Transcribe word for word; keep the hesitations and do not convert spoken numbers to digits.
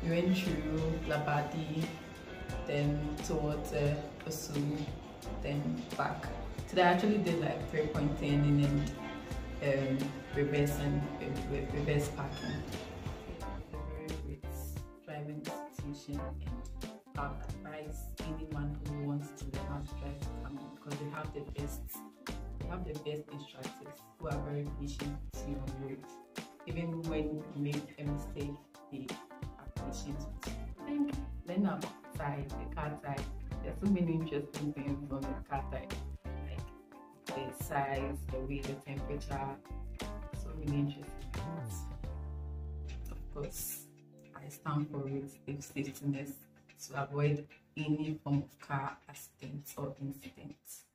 We went through Labadi, then towards uh, Osu, then back. So they actually did like three point ten and then um, reverse and uh, reverse parking. A very great driving institution, and I would advise anyone who wants to learn how to drive to come in, because they have the best, they have the best instructors who are very patient with you on the road. Even when you make a mistake, they are patient with you. I think learn about side, the car type. There's so many interesting things on the car type, like the size, the weight, the temperature. So many interesting things. Of course, I stand for road safety to avoid any form of car accidents or incidents.